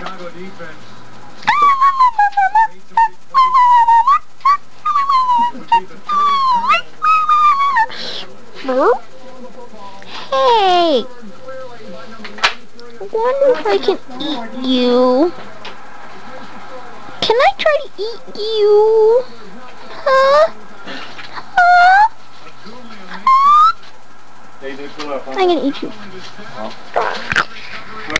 Chicago defense. Hey! I wonder if I can eat you. Can I try to eat you? Huh? Huh? I'm gonna eat you.